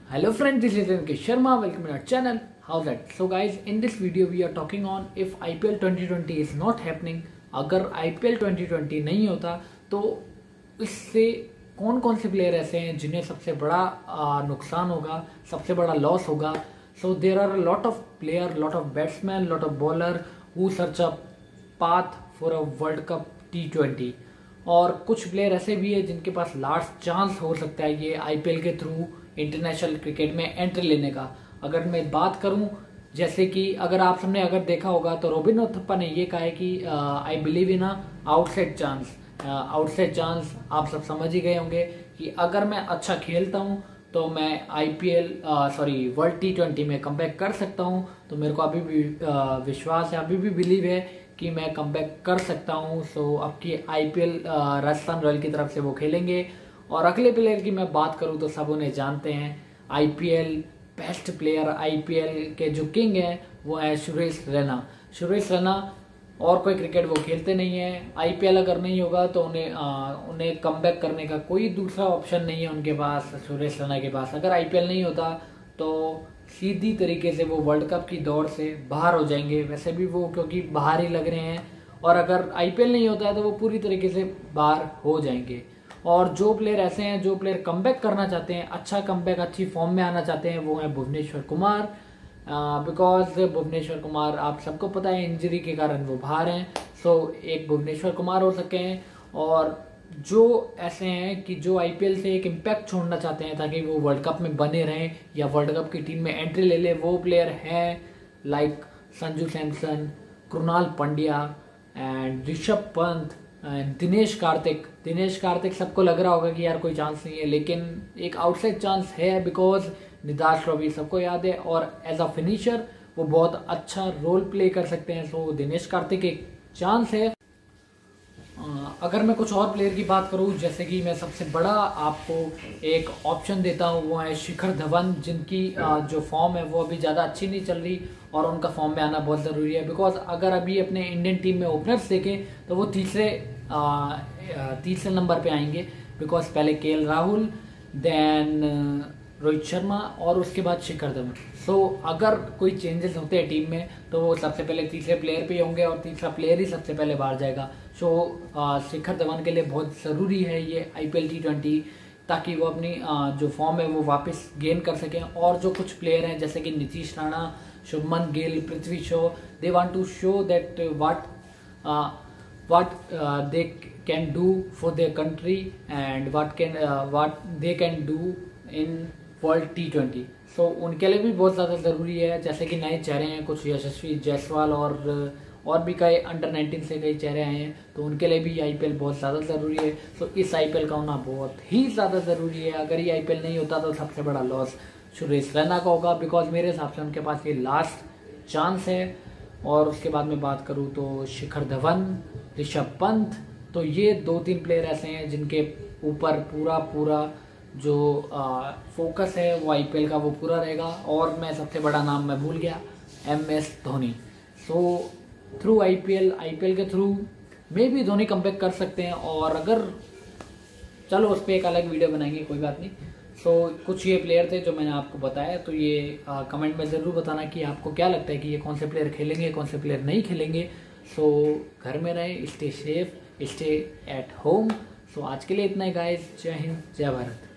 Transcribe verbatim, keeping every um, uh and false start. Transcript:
Hello friends, this is N K Sharma. Welcome to our channel. How's that? So guys, in this video we are talking on if I P L twenty twenty is not happening. अगर I P L twenty twenty नहीं होता तो इससे कौन कौन से player ऐसे हैं जिन्हें सबसे बड़ा नुकसान होगा, सबसे बड़ा लॉस होगा. So there are a lot of player, lot of batsmen, lot of bowler who search a path for a World Cup T twenty. और कुछ प्लेयर ऐसे भी है जिनके पास लास्ट चांस हो सकता है ये आईपीएल के थ्रू इंटरनेशनल क्रिकेट में एंट्री लेने का. अगर मैं बात करूं, जैसे कि अगर आप सबने अगर देखा होगा तो रोबिन उथप्पा ने ये कहा है कि I believe in outside chance. Outside chance आप सब समझ ही गए होंगे कि अगर मैं अच्छा खेलता हूं तो मैं IPL sorry world T twenty में कमबैक कर सकता हूं. तो मेरे को अभी भी आ, विश्वास है, अभी भी बिलीव है कि मैं कमबैक कर सकता हूं. सो अब की आईपीएल राजस्थान रॉयल की तरफ से वो खेलेंगे. और अगले प्लेयर की मैं बात करूं तो सब उन्हें जानते हैं. आईपीएल बेस्ट प्लेयर, आईपीएल के जो किंग हैं वो है सुरेश रैना. सुरेश रैना और कोई क्रिकेट वो खेलते नहीं है. आईपीएल अगर नहीं होगा तो उन्हें आ, उन्हें कमबैक करने का कोई दूसरा ऑप्शन नहीं है उनके पास, सुरेश रैना के पास. अगर आईपीएल नहीं होता तो सीधी तरीके से वो वर्ल्ड कप की दौड़ से बाहर हो जाएंगे. वैसे भी वो क्योंकि बाहर ही लग रहे हैं, और अगर आईपीएल नहीं होता है तो वो पूरी तरीके से बाहर हो जाएंगे. और जो प्लेयर ऐसे हैं जो प्लेयर कमबैक करना चाहते हैं, अच्छा कमबैक, अच्छी फॉर्म में आना चाहते हैं, वो है भुवनेश्वर कुमार. बिकॉज भुवनेश्वर कुमार आप सबको पता है इंजरी के कारण वो बाहर हैं. सो so, एक भुवनेश्वर कुमार हो सके हैं. और जो ऐसे हैं कि जो आईपीएल से एक इम्पैक्ट छोड़ना चाहते हैं ताकि वो वर्ल्ड कप में बने रहें या वर्ल्ड कप की टीम में एंट्री ले ले, वो प्लेयर हैं like Sanju Samson, Krunal Pandya and Rishabh Pant and Dinesh Karthik. Dinesh Karthik सबको लग रहा होगा कि यार कोई चांस नहीं है, लेकिन एक आउटसाइड चांस है बिकॉज निदाश रवि सबको याद है और एज अ फिनिशर वो बहुत अच्छा रोल प्ले कर सकते हैं. सो दिनेश कार्तिक एक चांस है. अगर मैं कुछ और प्लेयर की बात करूं, जैसे कि मैं सबसे बड़ा आपको एक ऑप्शन देता हूं वो है शिखर धवन, जिनकी जो फॉर्म है वो अभी ज़्यादा अच्छी नहीं चल रही और उनका फॉर्म में आना बहुत ज़रूरी है. बिकॉज अगर अभी अपने इंडियन टीम में ओपनर्स देखें तो वो तीसरे तीसरे नंबर पे आएंगे. बिकॉज पहले केएल राहुल, देन रोहित शर्मा और उसके बाद शिखर धवन. सो so, अगर कोई चेंजेस होते हैं टीम में तो वो सबसे पहले तीसरे प्लेयर पे होंगे और तीसरा प्लेयर ही सबसे पहले बाहर जाएगा. सो so, शिखर धवन के लिए बहुत ज़रूरी है ये आईपीएल टी ट्वेंटी, ताकि वो अपनी uh, जो फॉर्म है वो वापस गेन कर सकें. और जो कुछ प्लेयर हैं जैसे कि Nitish Rana, Shubman Gill, Prithvi Shaw, they want to show that what what they can do for their country and what can what they can do in world T twenty. So उनके लिए भी बहुत ज़्यादा ज़रूरी है. जैसे कि नए चेहरे हैं कुछ, यशस्वी जायसवाल और और भी कई अंडर नाइनटीन से कई चेहरे आए हैं, तो उनके लिए भी आईपीएल बहुत ज़्यादा ज़रूरी है. सो इस आईपीएल का होना बहुत ही ज़्यादा ज़रूरी है. अगर ये आईपीएल नहीं होता तो सबसे बड़ा लॉस सुरेश रैना का होगा, बिकॉज मेरे हिसाब से उनके पास ये लास्ट चांस है. और उसके बाद में बात करूँ तो शिखर धवन, ऋषभ पंत, तो ये दो तीन प्लेयर ऐसे हैं जिनके ऊपर पूरा पूरा जो आ, फोकस है वो आईपीएल का वो पूरा रहेगा. और मैं सबसे बड़ा नाम मैं भूल गया, M S Dhoni. So through IPL IPL के थ्रू मे भी धोनी कमबैक कर सकते हैं. और अगर चलो उस पर एक अलग वीडियो बनाएंगे, कोई बात नहीं. सो so, कुछ ये प्लेयर थे जो मैंने आपको बताया. तो ये आ, कमेंट में ज़रूर बताना कि आपको क्या लगता है कि ये कौन से प्लेयर खेलेंगे, कौन से प्लेयर नहीं खेलेंगे. सो so, घर में रहें, stay safe, stay at home. So आज के लिए इतना ही गाइस. जय हिंद, जय भारत.